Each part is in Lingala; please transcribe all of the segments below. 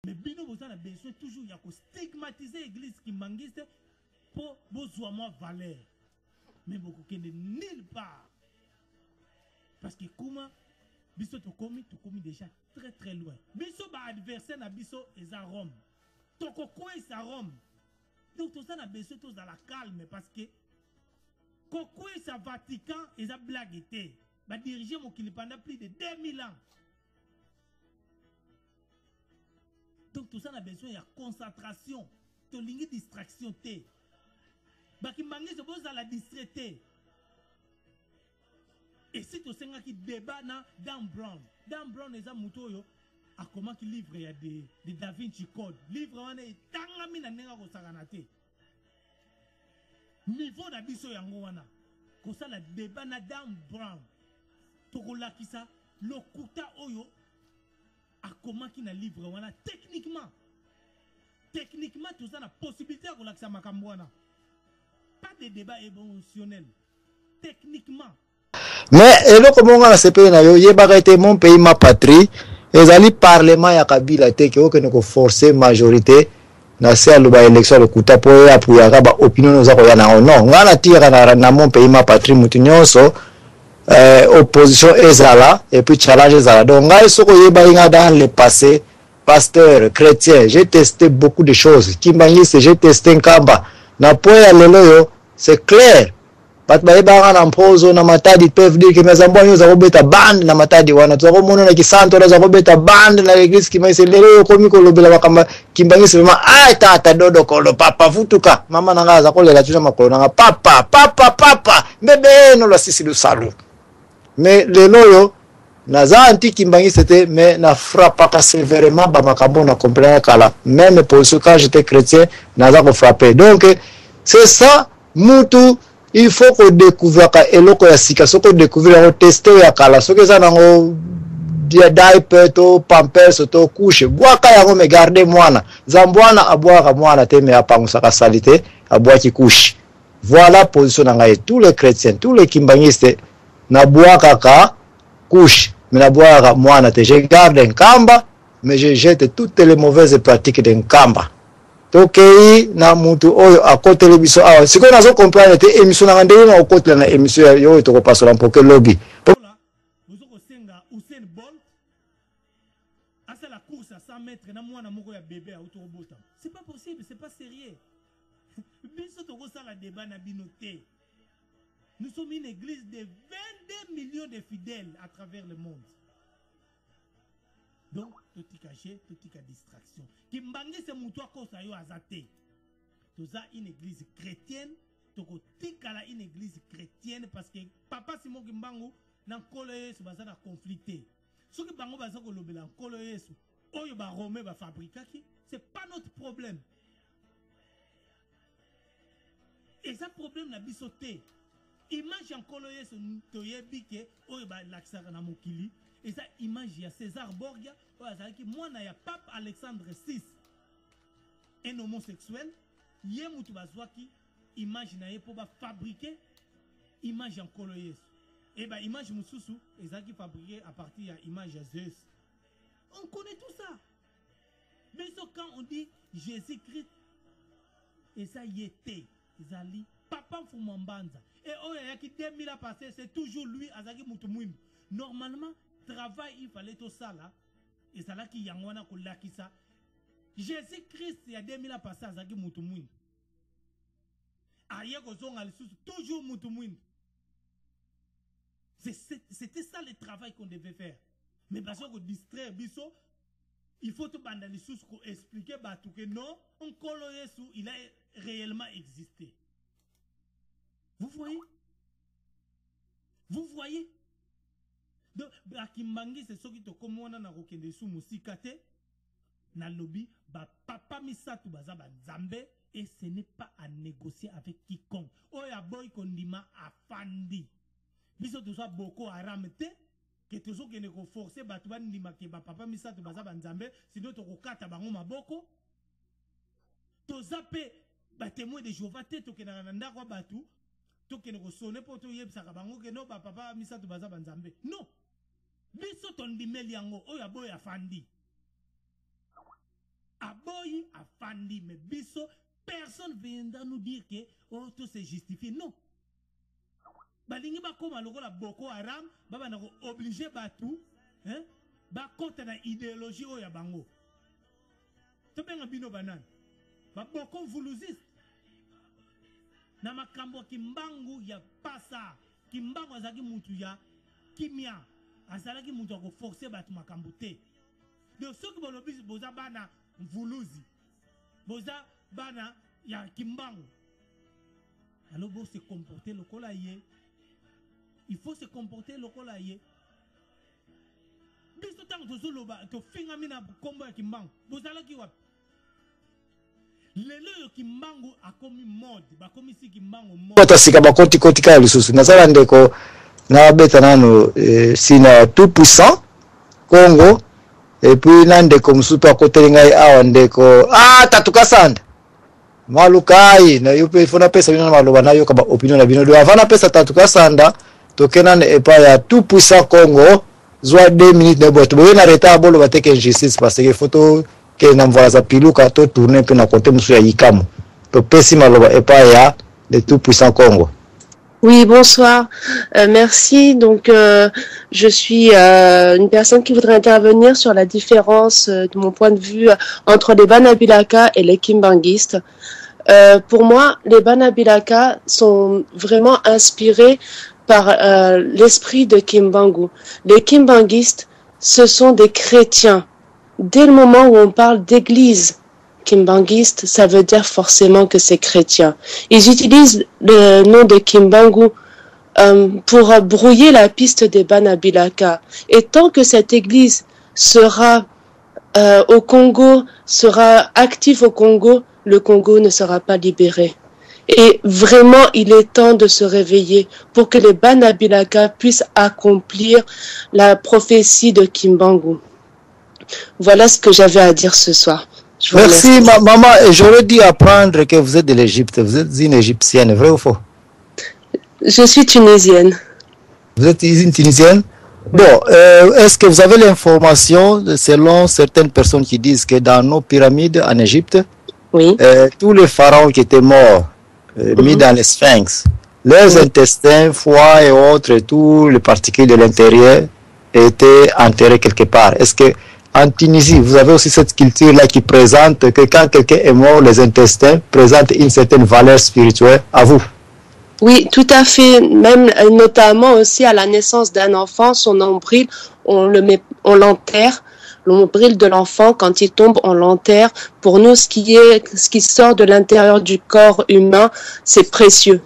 Mais bino vous avez besoin toujours de stigmatiser l'église qui mangiste pour besoin de valeur. Mais beaucoup qui n'est nulle part. Parce que comment biso to komi déjà très loin. Biso ba adversaire na biso est à Rome. Toko quoi est à Rome. Donc tout ça na besoin tous dans la calme parce que Koko est à Vatican et à blague était. Ba diriger mon qui pendant plus de 2000 ans. Donc tout ça a besoin de concentration, de ligne distraction té. Baki mangi se pose à la distraité. Et si tu sais qui débat na Dan Brown est un moutoyo a comment qui livre ya de Da Vinci Code. Livre wana est tangami na nenga ko saganate. Niveau na biso yango wana. Ko ça la débat na Dan Brown. Tokola kisa lokuta oyo à comment qui na livre wana techniquement tout ça na possibilité à relaxer makambwana pas de débat émotionnel techniquement mais eloko monga na CP na yo yebaka ete mon pays ma patrie ezali parlement ya Kabila te ke okene ko forcer majorité na se aluba élection lokuta po ya puyaka ba opinion oza ko ya na non ngana tira na mon pays ma patrie mutu nyonso opposition ezala et puis challenge ezala donc ngai soko yeba inga dans le passé pasteur chrétien j'ai testé beaucoup de choses kimbangisi j'ai testé nkamba na po ya lelo yo c'est clair bat ba yeba na mpozo na matadi peuvent dire que mes ambonyo za kobeta band na matadi wana to ko mono na kisanto za kobeta band na l'église ki maise lelo yo komi ko lobela bakamba kimbangisi vraiment ah tata dodo ko lo papa futuka mama na ngaza ko lela tuna makolo na papa bebe no la sisi du salut. Mais le loyo naza anti kimbangi c'était mais na frappe sévèrement ba makambo na comprendre kala même pour ce quand j'étais chrétien naza ko frapper donc c'est ça mutu il faut qu'on découvre ka eloko ya sika soko découvrir on tester ya kala soko za nango dia diaper to pampers to couche boaka yango me garder mwana zambwana abwaka mwana te me apangusa ka salité abwaki couche voilà position na ngai tous les chrétiens tous les kimbangistes na boaka ka couche mais na boaka mwana te je garde un kamba mais je jette toutes les mauvaises pratiques d'un kamba tokei na mutu oyo akotele biso awa siko nazo comprendre te émission na ngandeli na okotela na émission yo to ko pasola mpoke lobby vous ko senga Usain Bolt asa la course à 100 mètres na mwana moko ya bébé auto robota c'est pas possible c'est pas sérieux biso to ko sala débat na binoté. Nous sommes une église de 22 millions de fidèles à travers le monde. Donc, tout est caché, tout est distraction. Kimbangi c'est moutoua kosa yo azate. Tout ça une église chrétienne, tout est une église chrétienne parce que papa Simon Kimbangu nan kolo yesu baza na conflicté. Ce que bango baza ko lobela kolo yesu, oyo ba Romain ba fabrikaki, c'est pas notre problème. Et ça problème na bisoté. Image en coloyer ce toyebike oyo ba laksaka na mokili et ça image ya César Borgia oyo azaki mwana ya pape Alexandre VI un homosexuel ye mutu bazwaki image na ye po ba fabriquer image en coloyer et ba image mususu ezaki fabriqué à partir ya image ya Zeus. On connaît tout ça. Mais quand on dit Jésus-Christ et ça y était ezali papa Fumambanza. Et oh, il y a qui 2000 ans passé, c'est toujours lui, Azaki Moutoumouim. Normalement, travail, il fallait tout ça là. Et ça là qui yangwana kola qui ça. Jésus-Christ, il y a 2000 ans passé, Azaki Moutoumouim. Aïe, toujours Moutoumouim. C'était ça le travail qu'on devait faire. Mais parce qu'on distrait, il faut tout bandali sous pour expliquer que non, on coloye sous, il a réellement existé. Vous voyez? Vous voyez? Donc, Bakimbangi, c'est ce qui te commande na rokende sous musikate, na lobby, ba papa misatu baza ba nzambe, et ce n'est pas à négocier avec quiconque. Oya boy kondima afandi. Biso tout ça beaucoup aramete, que tout ça qui ne ko forcer ba tuba ndima ke ba papa misatu baza ba nzambe, sinon to ko kata bango maboko. To zape ba témoin de Jéhovah te to ke na ndako batu. Que ne sonne pas tout yebsaka bango que non papa misatu baza banzambe non biso tondimeli yango oya boya fandi bandi mais biso personne viendra nous dire que oh tout c'est justifié non balingi ba koma lokola Boko Haram baba na obligé batu hein ba contre na idéologie o ya bango to benga bino banane ba boko vuluziste na makambo kimbangu ya pasa kimbangu azaki mutu ya kimia azalaki mutu ko forcer batu makambo te de ceux qui bolobi boza bana mvuluzi boza bana ya kimbangu alors bo se comporter lokola ye il faut se comporter lokola ye biso tango tozoloba tofinga mina kombo ya kimbangu bozalaki wapi lelo yo kimbangu akomi mode bakomi si kimbangu mode tasika bakoti koti kaya lisusu nazala ndeko na beta nano sina tout puissant Congo et puis na ndeko musutu akotelinga ngai awa ndeko tatuka sanda malukai na yupe ifuna pesa bino na maloba na yo kaba opinion na bino do avana pesa tatuka sanda tokena ne epa ya tout puissant Congo zwa 2 minutes de boîte boye na reta bolo bateke injustice parce que photo que na mvoa za piluka to tourner pe na côté musu ya yikamu to pesi maloba epa ya de tout puissant Congo. Oui, bonsoir. Merci. Donc, je suis une personne qui voudrait intervenir sur la différence, de mon point de vue, entre les Banabilaka et les Kimbanguistes. Pour moi, les Banabilaka sont vraiment inspirés par l'esprit de Kimbangu. Les Kimbanguistes, ce sont des chrétiens. Dès le moment où on parle d'église kimbanguiste, ça veut dire forcément que c'est chrétien. Ils utilisent le nom de Kimbangu pour brouiller la piste des Banabilaka. Et tant que cette église sera au Congo, sera active au Congo, le Congo ne sera pas libéré. Et vraiment, il est temps de se réveiller pour que les Banabilaka puissent accomplir la prophétie de Kimbangu. Voilà ce que j'avais à dire ce soir. Merci maman, j'aurais dû apprendre que vous êtes de l'Égypte, vous êtes une Égyptienne, vrai ou faux? Je suis tunisienne. Vous êtes une Tunisienne? Bon, est-ce que vous avez l'information, selon certaines personnes qui disent que dans nos pyramides en Égypte, oui. Tous les pharaons qui étaient morts, mis dans les sphinx, leurs intestins, foie et autres, tous les particules de l'intérieur étaient enterrés quelque part. Est-ce que en Tunisie, vous avez aussi cette culture-là qui présente que quand quelqu'un est mort, les intestins présentent une certaine valeur spirituelle à vous? Oui, tout à fait. Même notamment aussi à la naissance d'un enfant, son nombril, on l'enterre. Le nombril de l'enfant, quand il tombe, on l'enterre. Pour nous, ce qui sort de l'intérieur du corps humain, c'est précieux.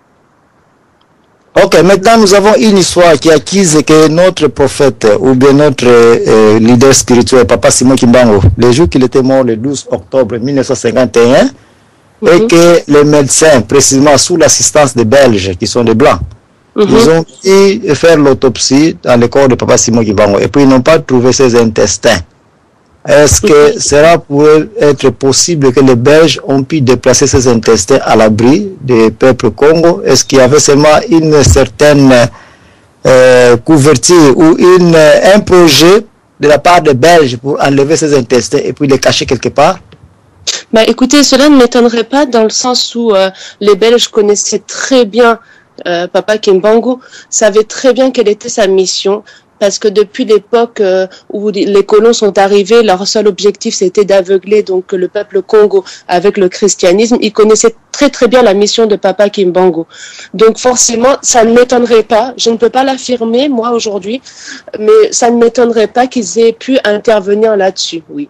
Ok, maintenant nous avons une histoire qui accuse que notre prophète ou bien notre leader spirituel, Papa Simon Kimbangu, le jour qu'il était mort le 12 octobre 1951, et que les médecins, précisément sous l'assistance des Belges, qui sont des Blancs, ils ont pu faire l'autopsie dans le corps de Papa Simon Kimbangu et puis ils n'ont pas trouvé ses intestins. Est-ce que cela pourrait être possible que les Belges ont pu déplacer ces intestins à l'abri du peuple Congo? Est-ce qu'il y avait seulement une certaine couverture ou un projet de la part des Belges pour enlever ces intestins et puis les cacher quelque part? Bah, écoutez, cela ne m'étonnerait pas dans le sens où les Belges connaissaient très bien Papa Kimbangu, savaient très bien quelle était sa mission. Parce que depuis l'époque où les colons sont arrivés, leur seul objectif c'était d'aveugler donc le peuple Congo avec le christianisme. Ils connaissaient très très bien la mission de Papa Kimbangu. Donc forcément, ça ne m'étonnerait pas, je ne peux pas l'affirmer moi aujourd'hui, mais ça ne m'étonnerait pas qu'ils aient pu intervenir là-dessus, oui.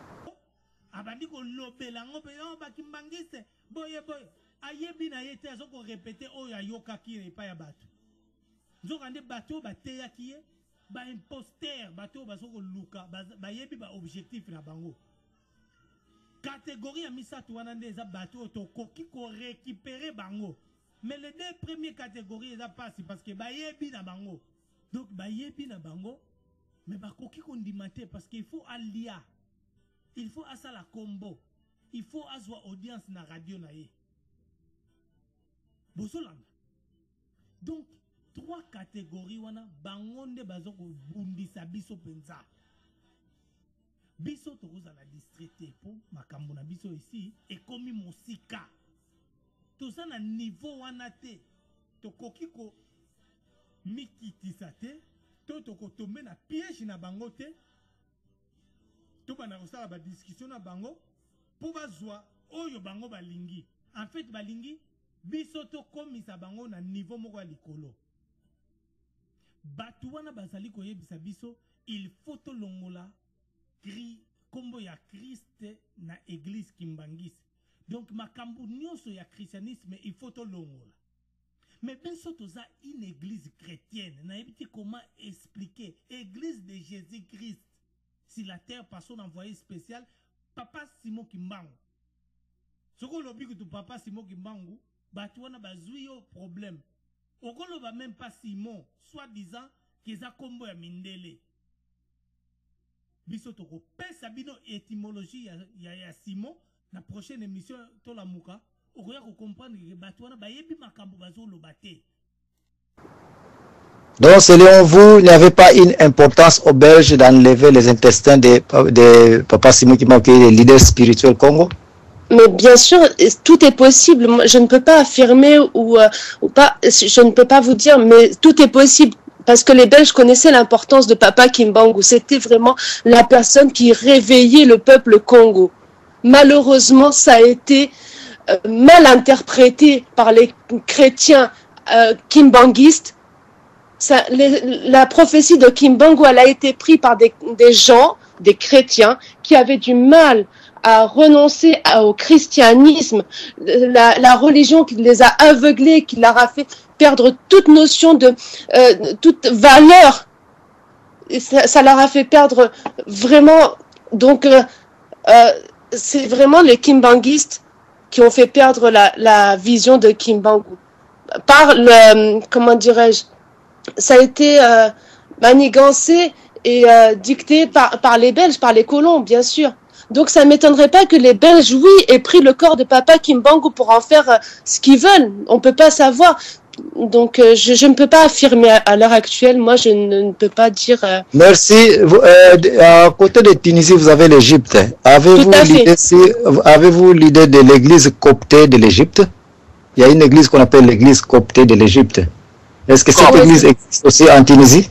Ba imposteur bato bazoko luka ba yebi ba objectif na bango catégorie ya misato wana nde eza bato to koki ko récupérer bango mais les deux premières catégories eza passe parce que ba yebi na bango donc ba yebi na bango mais ba koki ko ndimate parce qu'il faut alia il faut asala combo il faut azwa audience na radio na ye bozolanda donc 3 catégories wana bangonde bazoko bundisa biso penza biso tokoza la distraité pour makambo na biso biso ici ekomi mosika toza na niveau wana te tokoki ko mikitisa te to tokotombe na piège na bango te to bana kosala ba discussion na bango po bazwa oyo bango balingi en fait balingi biso tokomisa bango na niveau moko ya likolo bato wana bazali koyebisa biso il faut tolongola kombo ya Christ na église kimbangisi donc makambo nyonso ya christianisme il faut tolongola mais biso toza une église chrétienne nayebi te comment expliquer église de Jésus-Christ sur la terre par son envoyé spécial Papa Simon Kimbangu soko lobi que Papa Simon Kimbangu bato wana bazwi yo problème okoloba même pas Simon soi-disant keza kombo ya mindele biso toko pesa bino étymologie ya Simon na prochaine émission to la muka okoya ko comprendre que bato wana bayebi makambo bazoloba te. Donc selon vous, il n'y avait pas une importance aux Belges d'enlever les intestins de Papa Simon Kimbangu qui est le leader spirituel Congo? Mais bien sûr, tout est possible. Moi, je ne peux pas affirmer ou pas, je ne peux pas vous dire, mais tout est possible. Parce que les Belges connaissaient l'importance de Papa Kimbangu. C'était vraiment la personne qui réveillait le peuple Congo. Malheureusement, ça a été mal interprété par les chrétiens kimbanguistes. La prophétie de Kimbangu, elle a été prise par des gens, des chrétiens, qui avaient du mal à renoncer au christianisme, la religion qui les a aveuglés, qui leur a fait perdre toute notion de toute valeur. Et ça leur a fait perdre vraiment. Donc, c'est vraiment les kimbanguistes qui ont fait perdre la vision de Kimbangu. Par le, comment dirais-je, ça a été manigancé et dicté par les Belges, par les colons, bien sûr. Donc ça ne m'étonnerait pas que les Belges, oui, aient pris le corps de Papa Kimbangu pour en faire ce qu'ils veulent. On ne peut pas savoir. Donc je ne peux pas affirmer à l'heure actuelle. Moi, je ne peux pas dire... Merci. À côté de Tunisie, vous avez l'Égypte. Avez-vous l'idée de l'église coptée de l'Égypte? Il y a une église qu'on appelle l'église coptée de l'Égypte. Est-ce que cette église existe aussi en Tunisie?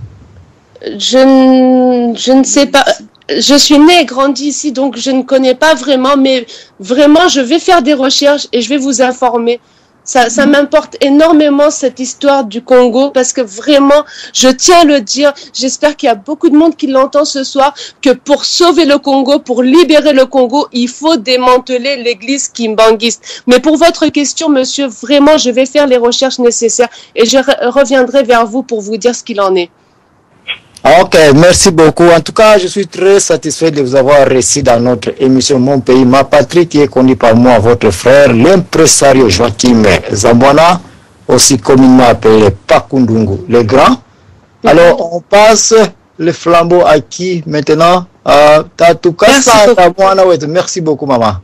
Je ne sais pas... Je suis née et grandie ici, donc je ne connais pas vraiment, mais vraiment, je vais faire des recherches et je vais vous informer. Ça m'importe énormément cette histoire du Congo parce que vraiment, je tiens à le dire, j'espère qu'il y a beaucoup de monde qui l'entend ce soir, que pour sauver le Congo, pour libérer le Congo, il faut démanteler l'église kimbanguiste. Mais pour votre question, monsieur, vraiment, je vais faire les recherches nécessaires et je reviendrai vers vous pour vous dire ce qu'il en est. Ok, merci beaucoup. En tout cas, je suis très satisfait de vous avoir reçu dans notre émission Mon Pays, Ma Patrie, qui est connu par moi, votre frère, l'impresario Joachim Zambouana, aussi communément appelé Pakundungu, le grand. Alors, on passe le flambeau à qui maintenant? Tatukasa Zambouana. Merci beaucoup, maman.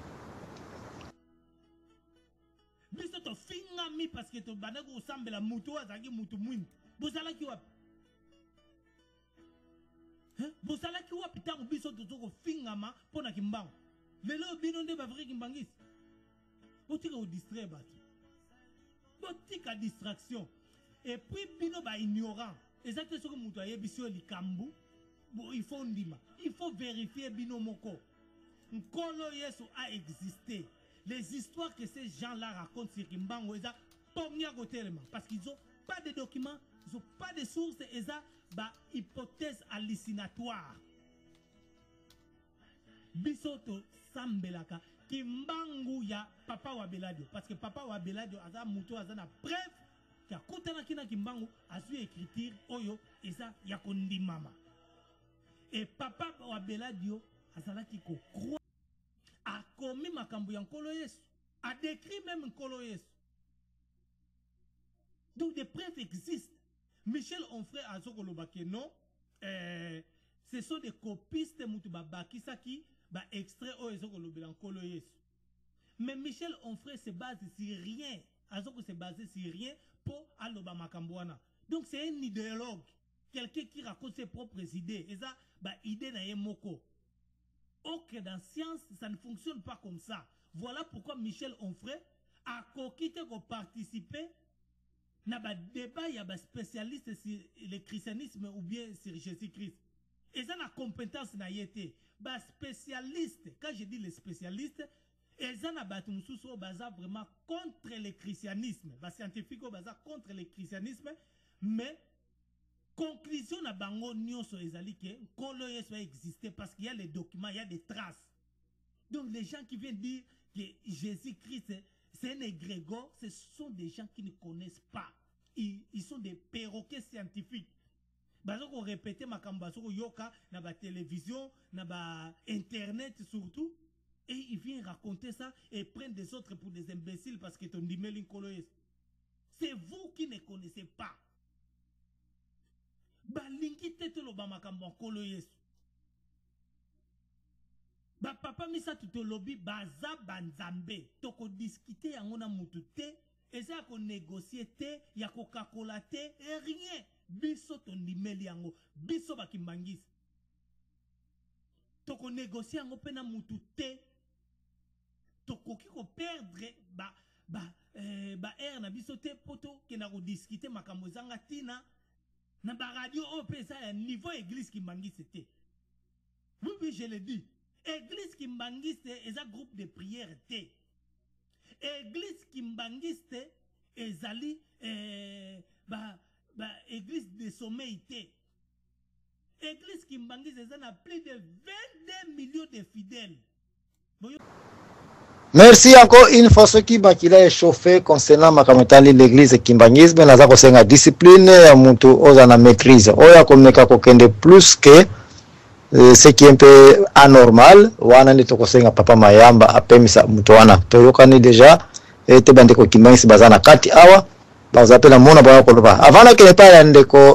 Bozalaki wapi tango biso tozoko fingama pona Kimbangu lelo bino nde ba vrai kimbangisi botika o distraire bato botika distraction et puis bino ba ignorant exactement ce que muto ayebisi likambu il faut ndima il faut vérifier bino moko nkolo Yesu a existé les histoires que ces gens-là racontent sur Kimbangu eza pomia kotelema parce qu'ils ont pas de documents, ils ont pas de sources et ça ba hypothèse hallucinatoire. Bisoto sambelaka Kimbangu ya Papa Wabeladio parce que Papa Wabeladio aza muto aza na preuve ki akutana kina Kimbangu azu écriture oyo eza ya kondimama. Et Papa Wabeladio azalaki ko croire a commis makambo ya nkolo Yesu, a décrit même nkolo Yesu. Donc des preuves existent. Michel Onfray Azokolobake, non, ce sont des copistes Moutubabakisaki, extrait au Ezokolobelan Yesu. Mais Michel Onfray se base sur rien. Azoko se base sur rien pour Aloba Makambouana. Donc c'est un idéologue, quelqu'un qui raconte ses propres idées. Et ça, idée na moko. Ok, dans science, ça ne fonctionne pas comme ça. Voilà pourquoi Michel Onfray a quitté pour participer dans le débat, il y a des spécialistes sur le christianisme ou bien sur Jésus-Christ. Et ça, la compétence n'a été. Les spécialistes, quand je dis les spécialistes, ils ont vraiment contre le christianisme. Les scientifiques ont contre le christianisme, mais conclusion na bango nyonso ezali que Nkolo Yesu a existé parce qu'il y a les documents, il y a des traces. Donc les gens qui viennent dire que Jésus-Christ c'est un égrégore, ce sont des gens qui ne connaissent pas. Ils sont des perroquets scientifiques. Parce qu'on répète ma kambaso yoka na ba télévision, na ba internet surtout, et ils viennent raconter ça et prennent des autres pour des imbéciles parce que ton dimeli Nkolo Yesu. C'est vous qui ne connaissez pas. Balingi tete lo ba makambo Nkolo Yesu. Ba papa misa tuto lobi baza banzambe. Toko discuter yango na mutu te, eza ko négocier te, ya ko kakola te, et rien. Biso ton nimeli yango, biso bakimbangisi. Toko négocier yango pe na mutu te. Toko kiko perdre air na biso te poto ke na ko discuter makambo zanga tina. Na ba radio au pesa ya niveau église kimbangisi te. Oui, je le dis. Église kimbangiste est un groupe de prière té. Église kimbangiste est ali église de sommeil té. Église kimbangiste a plus de 22 millions de fidèles. Merci encore une fois ceux qui a échauffé concernant makametali l'église kimbangisme naza kosenga discipline ya muntu oza na maîtrise oya komeka kokende plus que ce qui est un peu anormal wana ndi tokosenga papa mayamba apemisa mutu wana toyokani deja ete bandeko kimbangisi bazana kati awa bazapela mona bwa koloba avant que ne pas ndeko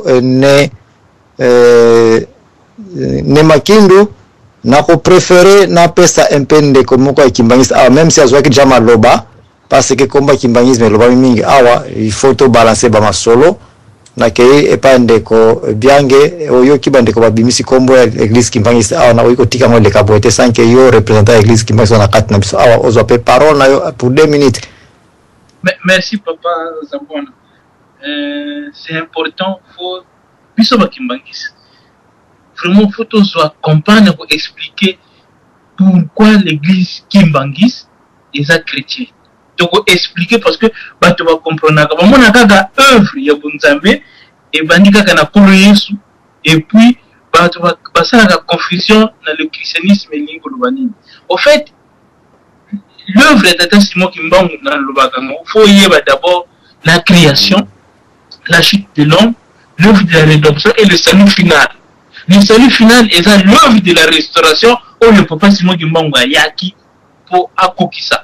ne makindu na ko préférer na pesa un peu ndeko moko ya kimbangisi awa même si azwaki jama loba parce que komba kimbangisme loba mingi awa il faut to balancer ba masolo na ke epa ndeko biange oyo kibandeko babimisi kombo ya église kimbangisi awa na oyo tika mo le kaboete sans que yo représentant église kimbangisi na kati na biso awa ozo pe parole na yo pour 2 minutes. Merci papa Zabona. C'est important faut biso ba kimbangisi. Vraiment faut tous comprendre pour expliquer pourquoi l'église kimbangisi est chrétien. Donc expliquer parce que tu vas comprendre que mon akaga œuvre ya bunzambe et bandika kana kolo Yesu et puis tu vas passer à la confusion dans le christianisme et l'ingolobani. Au fait l'œuvre de Tata Simon Kimbangu dans le Bakango faut y avoir d'abord la création, la chute de l'homme, l'œuvre de la rédemption et le salut final. Le salut final est l'œuvre de la restauration où le papa Simon Kimbangu a yaki pour akokisa.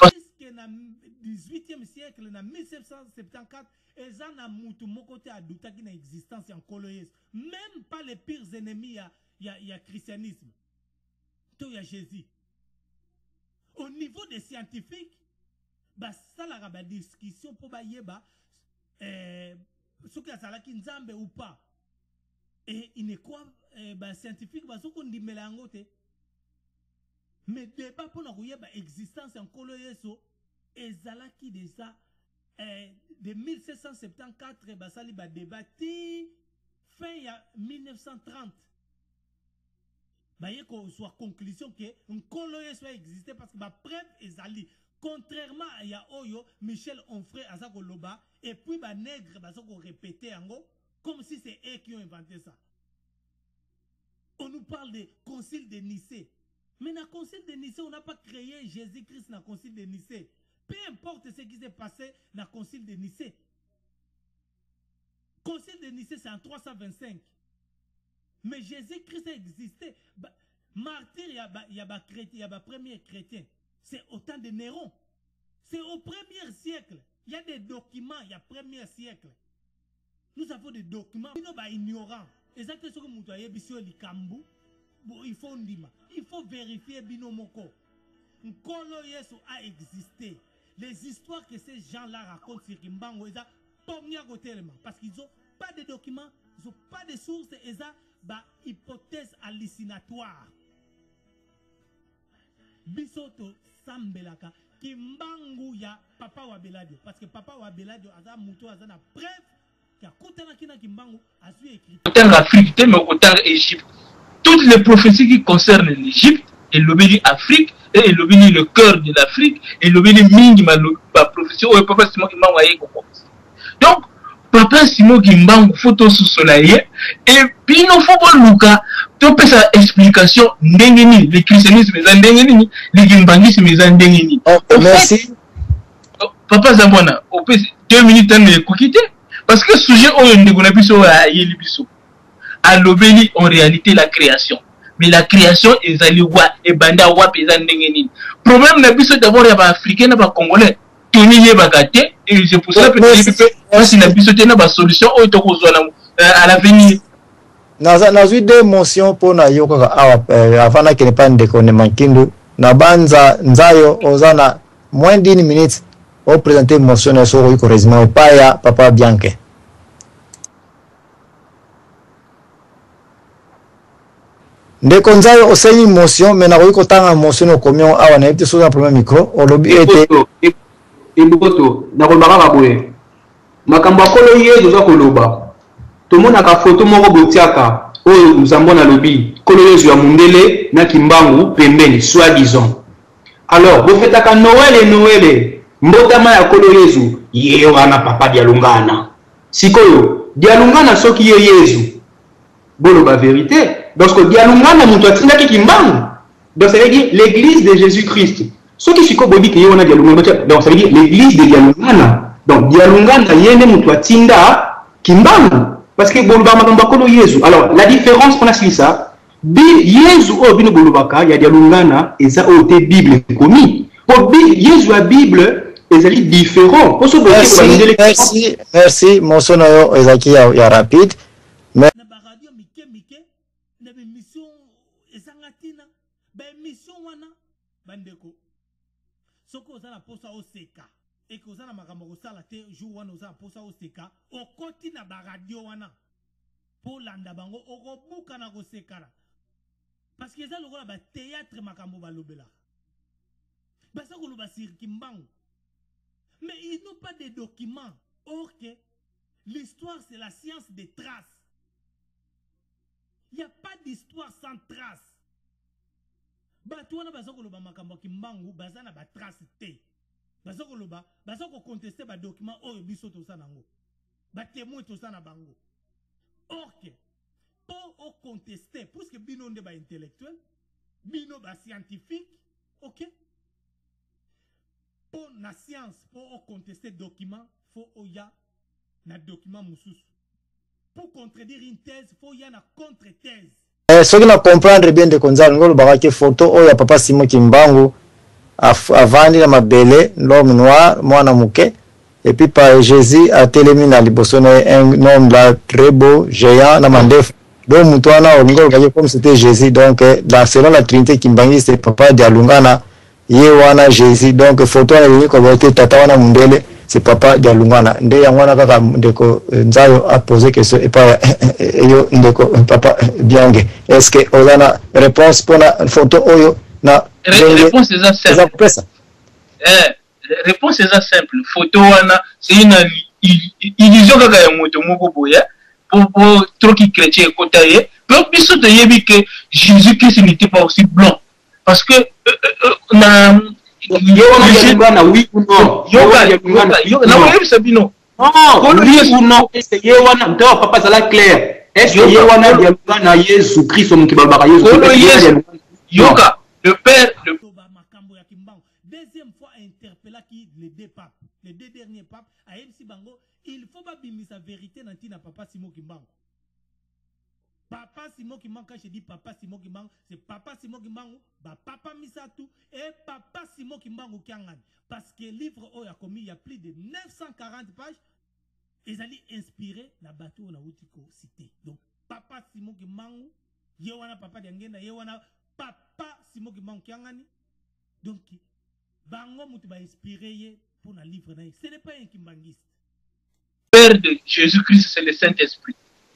18e siècle, en 1774, ils ont mutu mokote adutaki na existence en Nkolo Yesu. Même pas les pires ennemis il y a christianisme. Tout y a Jésus. Au niveau des scientifiques, ça la discussion pour yeba ce qui a salaki nzambe ou pas. Et il ne croit scientifique ce qu'on dit melangote. Mais débat pour nous yeba existence en Nkolo Yesu. Ezalaki déjà de 1774 basali ba débattu fin ya 1930 baye ko soit conclusion que Nkolo Yesu existé parce que ba preuve ezali contrairement à ya oyo Michel Onfray azako loba et puis ba nègre bazako répéter ango comme si c'est eux qui ont inventé ça. On nous parle de concile de Nicée, mais dans le concile de Nicée on n'a pas créé Jésus-Christ dans le concile de Nicée. Peu importe ce qui s'est passé dans le concile de Nicée. Le concile de Nicée, c'est en 325. Mais Jésus-Christ a existé. Martyr, il y a des premiers chrétiens. C'est au temps de Néron. C'est au premier siècle. Il y a des documents, il y a premier siècle. Nous avons des documents. Nous sommes ignorants. Exactement ce que nous avons il faut vérifier Binomoko. Nkolo Yesu a existé. Les histoires que ces gens-là racontent sur Kimbangu, ils ont parce qu'ils n'ont pas de documents, ils n'ont pas de sources, ils ont des hypothèses hallucinatoires. bisoto sambelaka kimbangu ya papa wa Beladio parce que papa wa Beladio aza muto aza na preuve qui a kutana kina kimbangu asu écrit autant l'Afrique mais autant l'Égypte. Toutes les prophéties qui concernent l'Égypte et l'obéli Afrique et l'obéli le cœur de l'Afrique et l'obéli mingi ma prophétie oh papa Simon Kimbangu aye ko. Donc papa Simon Kimbangu photo sous soleil et puis il faut pas luka to pesa explication ndengeni le christianisme za ndengeni le kimbangisme za ndengeni. Merci. Papa Zambona au pesa 2 minutes ne kokite parce que sujet oyo ndegona biso a yeli biso à l'obéli en réalité la création mais la création ezali wa e banda wa pesa ndengeni problème na biso d'abord ya ba africain na ba congolais toni yebaka te et c'est pour ça que si na biso te na ba solution oyo to kozwa à l'avenir. Nazwi deux motions pour na yo kaka avant que ne pas ndekone mankindu na banza nzayo ozana moins d'1 minute au présenter motion na so ko correctement pas ya papa Bianke. Ndeko nzayo osenyi motion mais na ko tanga motion no komio awa na ete so na premier micro o lobi ete ibukoto na ko makaka boye makambo akolo yezo za koloba tomonaka photo moko botiaka oyo Nzambona lobi kolo yezo ya mundele na kimbangu pembeni soi-disant. Alors vous faites à Noël et Noël mbotama ya kolo yezo ye wana papa Dialungana sikoyo Dialungana soki ye yezo bolo ba vérité parce que Dialungana mutu atinda ki kimbangu donc ça veut dire l'église de Jésus-Christ soki siko bobi ke ye wana Dialungana donc ça veut dire l'église de Dialungana donc Dialungana yende mutu atinda kimbangu parce que boloba makambo kolo yezu. Alors la différence pour la ça yezu o bino bolobaka ya Dialungana eza o te bible komi pour yezu la bible ezali différent pour merci merci mosono yo ezaki ya rapide mais na ba radio mike na be mission ezangatina ba mission wana bandeko soko za na posa oseka et que ozana makambo kosala te jour wana ozana posa oseka okoti na ba radio wana po landa bango okobuka na kosekala parce que eza lokola ba théâtre makambo balobela basa koloba sur Kimbangu mais ils n'ont pas de documents or que l'histoire c'est la science des traces. Il n'y a pas d'histoire sans traces. Bato wana baza koloba makambo Kimbangu baza na ba trace te. Baza koloba baza ko contester ba document oyo biso to sa nango. Ba témoin to sa na bango. Or que pour o contester puisque bino nde ba intellectuel, bino ba scientifique, OK? Pour la science, pour contester document, faut oya na document mususu. Pour contredire une thèse, faut y a na contre-thèse. Ce qui na comprendre bien de konzalo ngolo barake photo oya papa Simon Kimbangu avandi na mabele l'homme noir mwana muke et puis par Jésus a télémi na liboso na un homme là très beau géant na mandef donc mutwana ngolo kaje comme c'était Jésus donc dans selon la Trinité Kimbangu c'est papa Dialungana ye wana Jésus donc photo na ko bote tata wana mundele c'est papa Dialungana nde yangwana kaka ndeko nzayo a posé question et pas yo ndeko papa Biange est-ce que ozana réponse pour la photo oyo na réponse est simple. Réponse est simple. Photo wana c'est une illusion kaka ya moto moko boya pour trop qui chrétien kotaye pour biso de yebi que Jésus-Christ n'était pas aussi blanc parce que na Dialungana oui ou non na oui sabino oui ou non est-ce que yewana ndio papa ça la clair est-ce que yewana Dialungana Jésus Christ on qui balbaka Jésus yoka le père le makambo ya Kimbangu deuxième fois interpella qui les deux papes les deux derniers papes a MC Bango il faut pas bimisa sa vérité dans tina papa Simon Kimbangu. Papa Simon Kimbangu, quand je dis papa Simon Kimbangu, c'est papa Simon Kimbangu, bah papa Misatou et papa Simon Kimbangu Kiangan. Parce que le livre où il y a plus de 940 pages, ils allaient inspirer la bateau na Outiko cité. Donc papa Simon Kimbangu, yewana papa Diangena, yewana papa Simon Kimbangu Kiangani. Donc bango mutu ba inspiré pour le livre. Ce n'est pas un Kimbangiste. Père de Jésus-Christ, c'est le Saint-Esprit.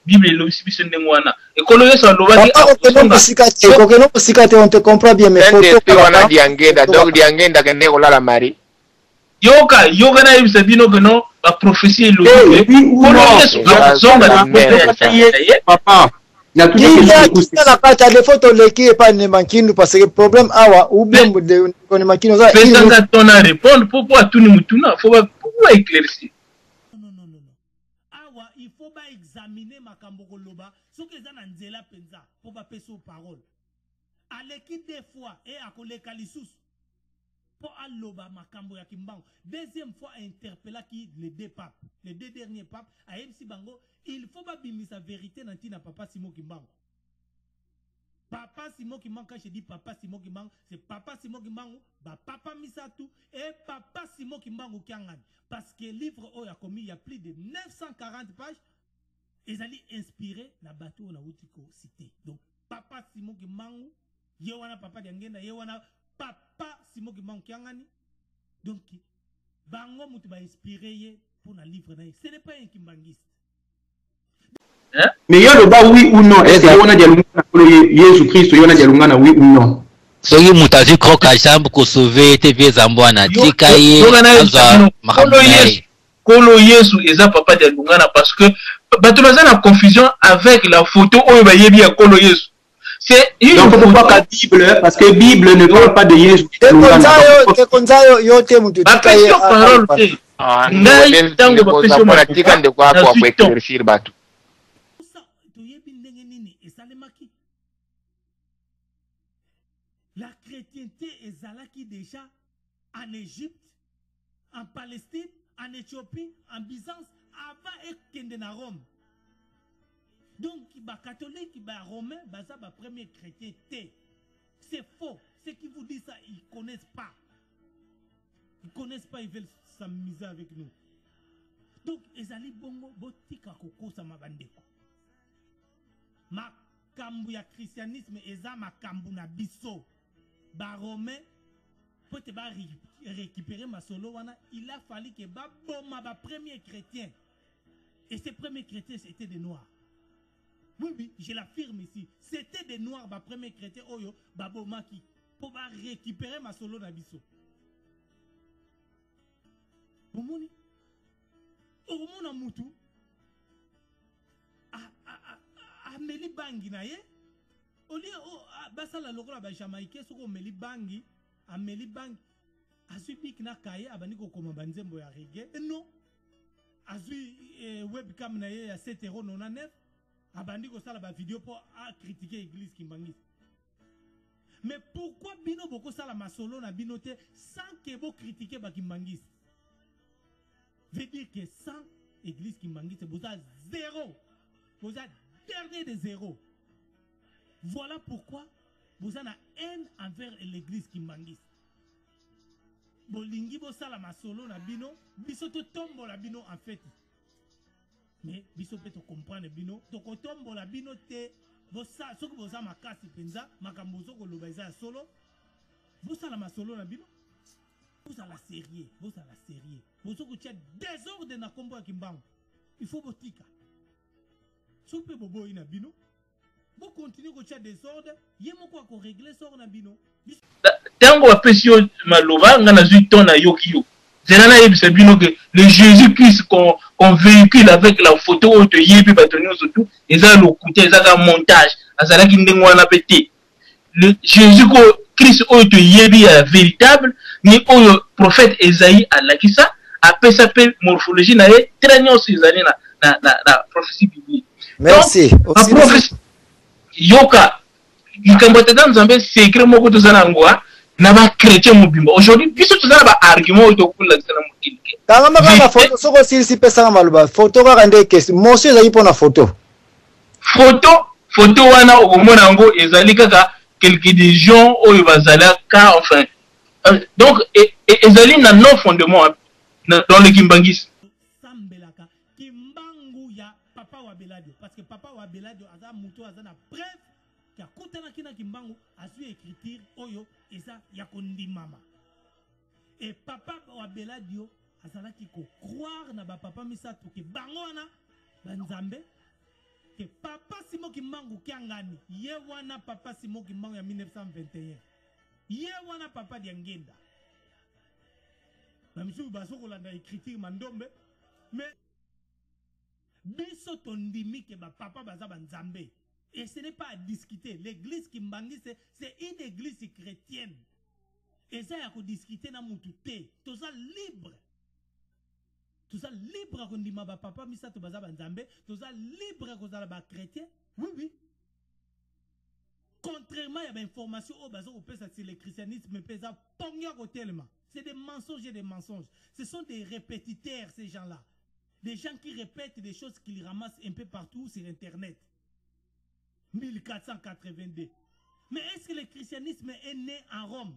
Bible elobisi biso ndenge wana. Ekolo Yesu alobaki Papa, okeno kusika te, on te comprend bien, mais photo wana diangenda, donc diangenda kende kolala mari. Yoka na yebisa bino que non, la prophétie elobiki. Ekolo Yesu azonga na papa. Il y a la carte à défaut de l'équipe pas ne manquine parce que problème awa ou bien de on manquine ça. Mais ça quand on a répondre pourquoi tout nous mutuna faut pas pourquoi éclaircir. Non. Awa il faut pas examiner makambo koloba ce que ça na nzela penza pour pas passer aux paroles. À l'équipe des fois et à koleka lisusu pour alloba makambo ya kimbango. Deuxième fois interpella qui les deux papes, les deux derniers papes à MC Bango, il faut pas bimisa vérité na papa Simon Kimbango. Papa Simon Kimbango, quand je dis papa Simon Kimbango, c'est papa Simon Kimbango, papa Misatu et papa Simon Kimbango Kiangani. Parce que le livre où il y a commis, il y a plus de 940 pages, ils allaient inspirer la bateau na Outiko cité. Donc papa Simon Kimbango, yewana papa Diangenda, yewana papa Simon Kimbango Kiangani. Donc bango mutu ba inspiré pour na livre na. Ce n'est pas un kimbangiste. Mais yo le ba oui ou non, est-ce que on a dialungana pour Jésus Christ, yo na dialungana oui ou non? Soki mutazi kroka jambo ko sauver TV Zambwana tikaye azwa makambo. Kolo Yesu eza papa dialungana parce que bato baza na confusion avec la photo oyo ba yebi ya Kolo Yesu. C'est donc pourquoi la Bible, parce que Bible ne parle pas de Jésus. Parole ngai tango ba peso Mwana tika ndeko hapo hapo éclaircir bato. La chrétienté ezalaki déjà en Égypte, en Palestine, en Éthiopie, en Byzance, avant ekende na Rome. Donc, les catholiques, les romains, les premiers chrétiens, c'est faux. Ceux qui vous disent ça, ils ne connaissent pas. Ils ne connaissent pas, ils veulent s'amuser avec nous. Donc, ils allaient bongo, botika koko sa mabandeko. Makambu ya christianisme, eza makambu na biso. Ba romain, pour te récupérer ma solo, il a fallu que ba boma ba premier chrétien. Et ces premiers chrétiens, c'était des noirs. Oui, je l'affirme ici. C'était des noirs, ma premier chrétien, Oyo, Baboma qui, pour récupérer ma solo d'Abisso. Omoni, Omona Moutou, Ameli Bangi na ye, Oli, Basala Lokola, Jamaïque, Soko Meli Bangi, Ameli Bangi, Azubik na Kaye, Abaniko comme Banzembo ya Reggae, non, Azu webcam na ye à 7,99 €. Abandi ko sala ba vidéo pour critiquer l'église Kimbangis. Mais pourquoi bino boko sala masolo na binote sans que vous critiquez ba Kimbangis? Veut dire que sans église Kimbangis vous avez zéro. Vous avez dernier de zéro. Voilà pourquoi vous avez haine envers l'église Kimbangis. Bolingi bo sala masolo na bino, bisoto tombo la bino en fait. Mais biso peut comprendre bino to kotombo la bino te bosa soko bosa makasi penza makambo soko lobaiza solo bosa la masolo na bino bosa la sérieux boso ko tia désordre na kombo ya kimbango il faut botika sope bobo ina bino bo continuer ko tia désordre yemo ko régler sort na bino tango apesio maloba ngana zuton na yokiyo. C'est bien que le Jésus-Christ qu'on véhicule avec la photo de Yébi Batonio surtout, ils ont le côté, ils ont un montage, ils ont un pété. Le Jésus-Christ de Yébi est véritable, ni le prophète Esaïe à la Kissa, après sa morphologie, n'a très bien ces années la prophétie biblique. Merci. La prophétie, Yoka, il y a un secret, beaucoup de Zanangwa. Naba chrétien mobimba aujourd'hui biso tozala ba argument to kula tsana mokilike kanga makanga photo soko si pesa maluba photo ka kande kesi monsieur ezali pona photo wana okomona ngo ezali kaka quelques des gens oyo bazala ka enfin donc ezali na non fondement dans le kimbangis sambelaka kimbangu ya papa wa Beladio parce que papa wa Beladio aza muto aza na preuve ya kutana kina kimbangu asu écriture oyo eza ya kondimama et papa wa Beladio azalaki ko croire na ba papa misato ke bango wana banzambe que papa Simon Kimbangu Kiangani, ye wana papa Simon Kimbangu ya 1921. Ye wana papa Diangenda. Même si vous avez écrit Mandombe, mais biso tondimi que papa baza banzambe. Et ce n'est pas à discuter. L'église Kimbangi, c'est une église chrétienne. Et ça, il y a discuter dans mon tout. Tout ça libre. Tout ça libre qu'on dit ma papa, misa to baza banzambe. Tout ça libre qu'on a ba chrétien. Oui, oui. Contrairement, il y a des informations au bazar au pesa sur le christianisme, mais pesa pogna tellement. C'est des mensonges et des mensonges. Ce sont des répétiteurs, ces gens-là. Des gens qui répètent des choses qu'ils ramassent un peu partout sur Internet. 1482. Mais est-ce que le christianisme est né en Rome?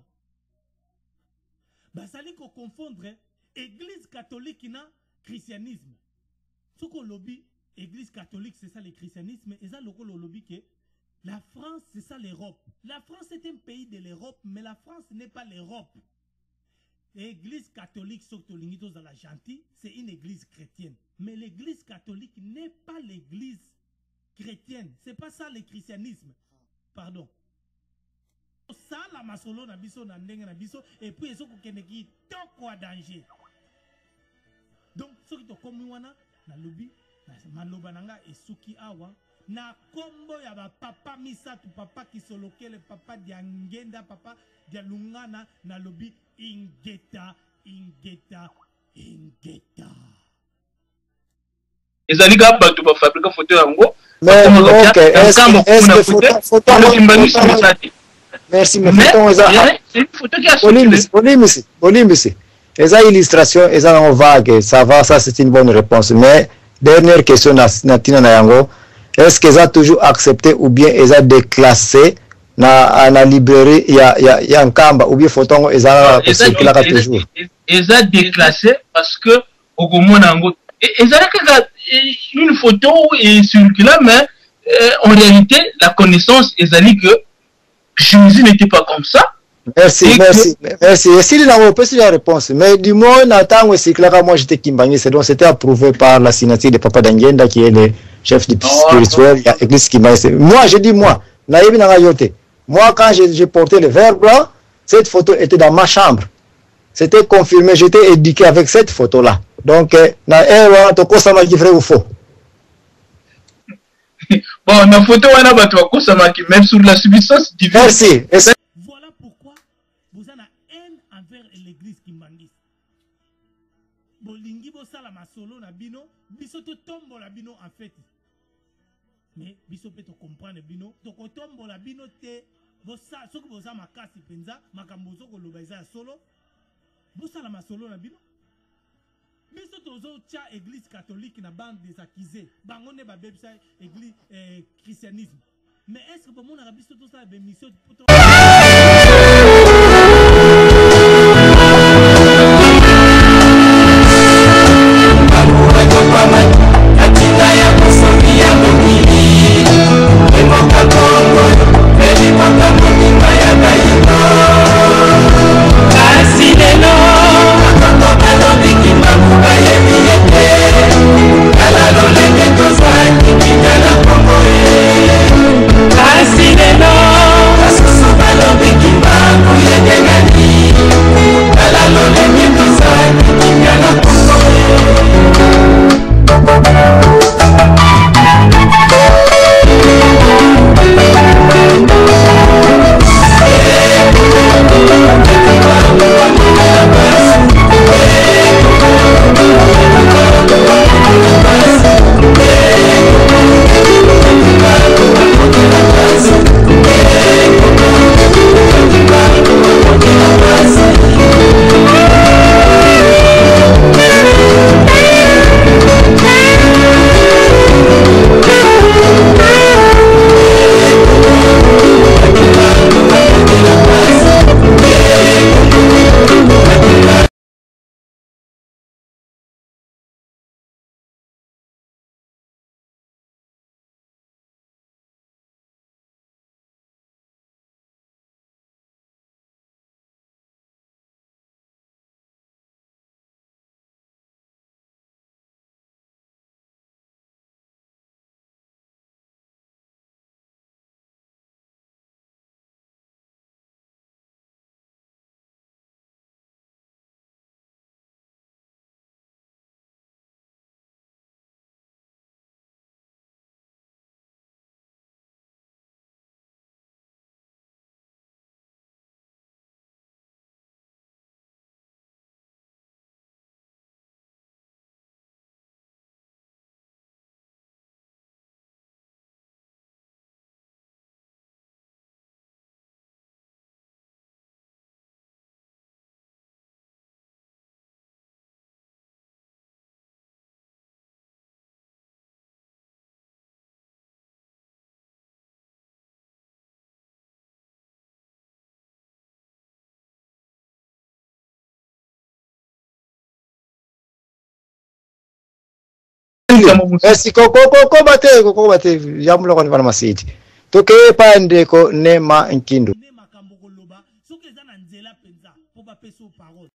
Bah, ça dit qu'on confondre église catholique et christianisme. Ce qu'on lobby, église catholique, c'est ça le christianisme. Et ça, le lobby que la France, c'est ça l'Europe. La France est un pays de l'Europe, mais la France n'est pas l'Europe. L'église catholique, surtout dans la gentille, c'est une église chrétienne. Mais l'église catholique n'est pas l'église chrétienne. C'est pas ça le christianisme. Pardon. Ça, la masolo na biso na ndenge na biso, et puis ils ont qui toko à danger. Donc, ce qui est comme wana, na lobby, na maloba nanga et suki awa, na kombo ya ba papa misatu, papa qui soloke le papa diangenda, papa dialungana, na lobby, ingeta, ingeta, ingeta. Les alligas bateau ba fabriquer photo yango. Mais ok, est-ce que photo merci, mais c'est une photo qui a circulé. Et ça, illustration, et ça, on vague, ça va, ça c'est une bonne réponse. Mais, dernière question, Natina Nayango, est-ce qu'ils ont toujours accepté ou bien ils ont déclassé dans la librairie, il y a un kamba, ou bien photo, ils ont toujours. Ils ont déclassé parce que, au Gomo Nango, ils ont une photo et circulée, mais en réalité, la connaissance, ils ont dit que Jésus n'était pas comme ça. Merci, merci, merci. Et s'il n'a pas la réponse, mais du moins, Nathan, c'est clair, moi j'étais Kimbangé, donc c'était approuvé par la signature de Papa Dangenda, qui est le chef du spirituel, il y a l'église Kimbangé. Moi, j'ai dit, moi, Naïbi Nagayote, moi, quand j'ai porté le verre blanc, cette photo était dans ma chambre. C'était confirmé, j'étais éduqué avec cette photo-là. Donc, vrai ou faux? Bon, la photo, même sur la substance divine. Merci. Voilà pourquoi vous avez haine envers l'église Kimbangis. Bolingi bosala masolo na bino, biso to tombo la bino en fait. Mais biso peut to comprendre bino, to ko tombo la bino te, bosa soko bosa makasi penza, makambo soko loba eza solo. Bosala masolo na bino. Biso tozo tia église catholique na bande des accusés. Bango ne ba bebisa église christianisme. Mais est-ce que pour mon arabe biso to ça be mission pour Así de no, merci koko bate jambo lako ni bana masiti toke pa ndeko nema nkindo ne makambo koloba soki eza na nzela penza po bapesa parole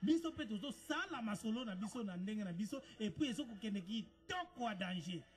biso pe tozo sala masolo na biso na ndenge na biso et puis ezoko kende ki toko danger